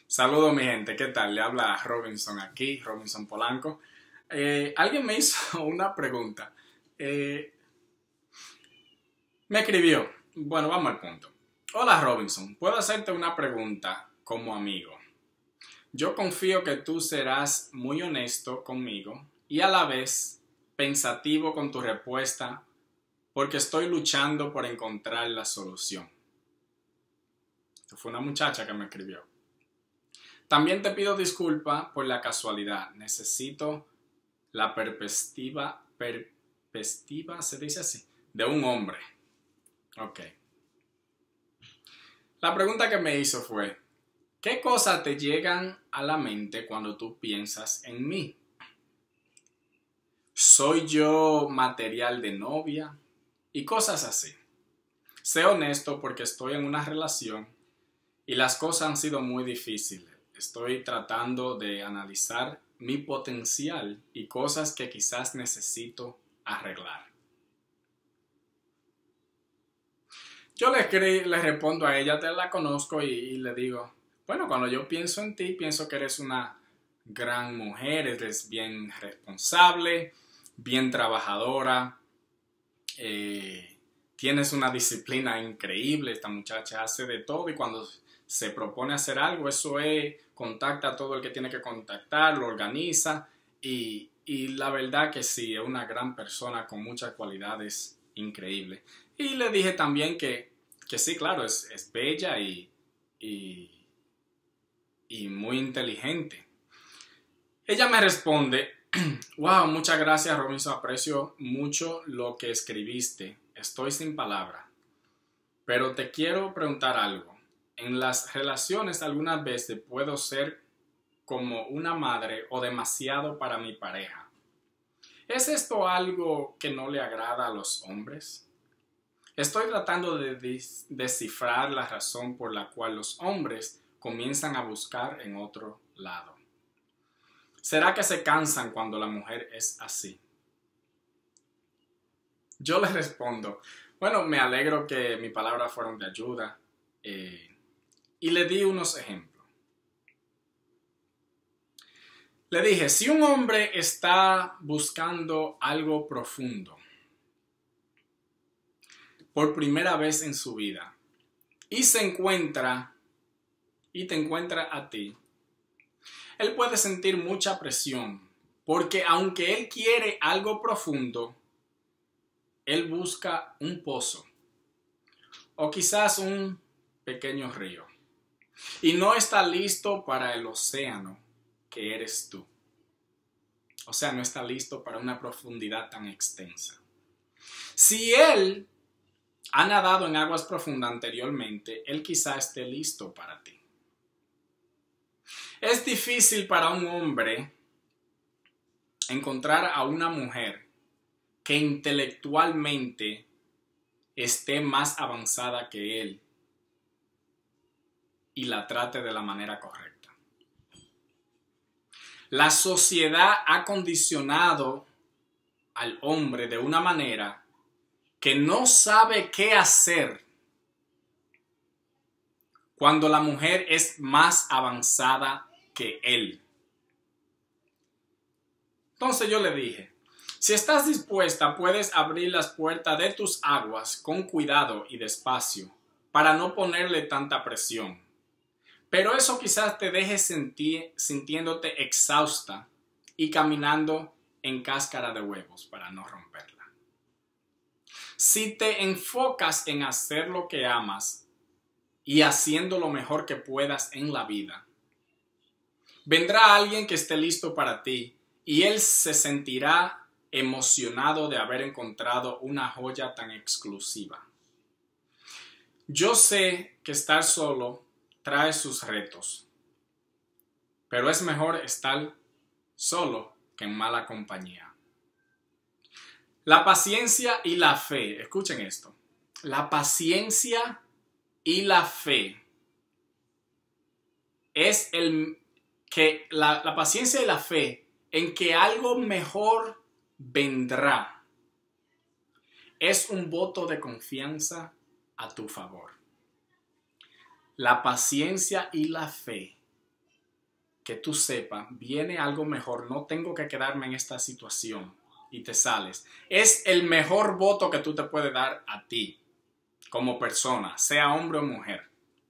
Saludos mi gente, ¿qué tal? Le habla Robinson aquí, Robinson Polanco. Alguien me hizo una pregunta. Me escribió. Bueno, vamos al punto. Hola Robinson, ¿puedo hacerte una pregunta como amigo? Yo confío que tú serás muy honesto conmigo y a la vez pensativo con tu respuesta porque estoy luchando por encontrar la solución. Esta fue una muchacha que me escribió. También te pido disculpas por la casualidad. Necesito la perspectiva, se dice así, de un hombre. Ok. La pregunta que me hizo fue, ¿qué cosas te llegan a la mente cuando tú piensas en mí? ¿Soy yo material de novia? Y cosas así. Sé honesto porque estoy en una relación y las cosas han sido muy difíciles. Estoy tratando de analizar mi potencial y cosas que quizás necesito arreglar. Yo le respondo a ella, te la conozco y le digo, bueno, cuando yo pienso en ti, pienso que eres una gran mujer, eres bien responsable, bien trabajadora, tienes una disciplina increíble, esta muchacha hace de todo y cuando se propone hacer algo, eso es, contacta a todo el que tiene que contactar, lo organiza y la verdad que sí, es una gran persona con muchas cualidades increíbles. Y le dije también que sí, claro, es bella y muy inteligente. Ella me responde, wow, muchas gracias Robinson, aprecio mucho lo que escribiste, estoy sin palabras, pero te quiero preguntar algo. En las relaciones algunas veces puedo ser como una madre o demasiado para mi pareja. ¿Es esto algo que no le agrada a los hombres? Estoy tratando de descifrar la razón por la cual los hombres comienzan a buscar en otro lado. ¿Será que se cansan cuando la mujer es así? Yo le respondo, bueno, me alegro que mis palabras fueron de ayuda y le di unos ejemplos. Le dije, si un hombre está buscando algo profundo por primera vez en su vida y te encuentra a ti, él puede sentir mucha presión porque aunque él quiere algo profundo, él busca un pozo o quizás un pequeño río y no está listo para el océano que eres tú. O sea, no está listo para una profundidad tan extensa. Si él ha nadado en aguas profundas anteriormente, él quizá esté listo para ti. Es difícil para un hombre encontrar a una mujer que intelectualmente esté más avanzada que él y la trate de la manera correcta. La sociedad ha condicionado al hombre de una manera que no sabe qué hacer cuando la mujer es más avanzada que él. Entonces yo le dije, si estás dispuesta, puedes abrir las puertas de tus aguas con cuidado y despacio para no ponerle tanta presión. Pero eso quizás te deje sintiéndote exhausta y caminando en cáscara de huevos para no romperla. Si te enfocas en hacer lo que amas y haciendo lo mejor que puedas en la vida, vendrá alguien que esté listo para ti y él se sentirá emocionado de haber encontrado una joya tan exclusiva. Yo sé que estar solo trae sus retos, pero es mejor estar solo que en mala compañía. La paciencia y la fe, escuchen esto, la paciencia y la fe es la paciencia y la fe en que algo mejor vendrá. Es un voto de confianza a tu favor. La paciencia y la fe que tú sepas, viene algo mejor, no tengo que quedarme en esta situación y te sales. Es el mejor voto que tú te puedes dar a ti como persona, sea hombre o mujer.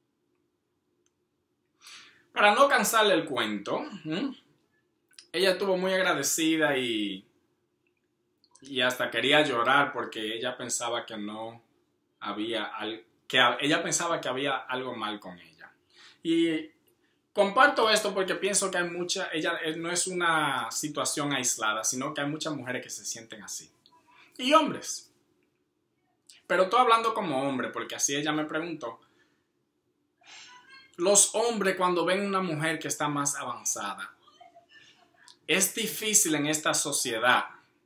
Para no cansarle el cuento, ella estuvo muy agradecida y hasta quería llorar porque ella pensaba que no había ella pensaba que había algo mal con ella. Y comparto esto porque pienso que ella no es una situación aislada, sino que hay muchas mujeres que se sienten así. Y hombres. Pero estoy hablando como hombre, porque así ella me preguntó. Los hombres cuando ven una mujer que está más avanzada, es difícil en esta sociedad.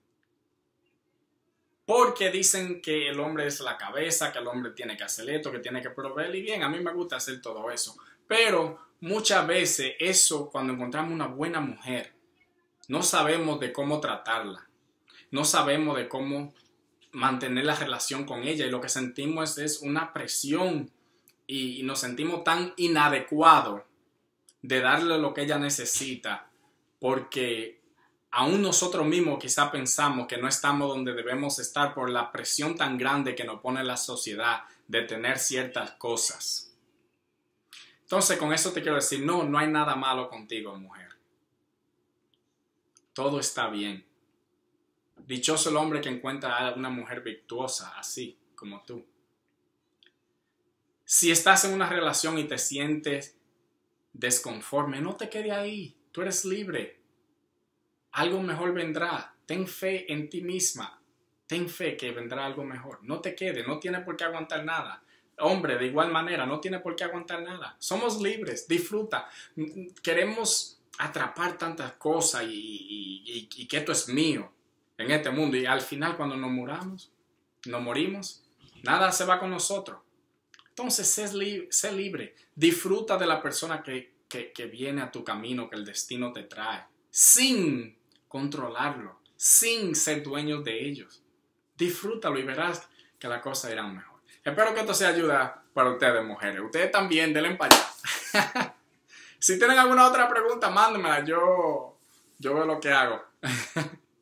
Porque dicen que el hombre es la cabeza, que el hombre tiene que hacer esto, que tiene que proveer. Y bien, a mí me gusta hacer todo eso. Pero muchas veces eso, cuando encontramos una buena mujer, no sabemos de cómo tratarla. No sabemos de cómo mantener la relación con ella. Y lo que sentimos es una presión. Y nos sentimos tan inadecuados de darle lo que ella necesita. Porque aún nosotros mismos quizá pensamos que no estamos donde debemos estar por la presión tan grande que nos pone la sociedad de tener ciertas cosas. Entonces, con eso te quiero decir, no hay nada malo contigo, mujer. Todo está bien. Dichoso el hombre que encuentra a una mujer virtuosa, así como tú. Si estás en una relación y te sientes desconforme, no te quedes ahí. Tú eres libre. Algo mejor vendrá. Ten fe en ti misma. Ten fe que vendrá algo mejor. No te quedes. No tienes por qué aguantar nada. Hombre, de igual manera, no tienes por qué aguantar nada. Somos libres. Disfruta. Queremos atrapar tantas cosas y que esto es mío en este mundo. Y al final, cuando nos morimos, nada se va con nosotros. Entonces, sé libre. Disfruta de la persona que viene a tu camino, que el destino te trae. Sin controlarlo, sin ser dueños de ellos. Disfrútalo y verás que las cosas irán mejor. Espero que esto sea ayuda para ustedes, mujeres. Ustedes también, denle para allá. Si tienen alguna otra pregunta, mándenmela. Yo veo lo que hago.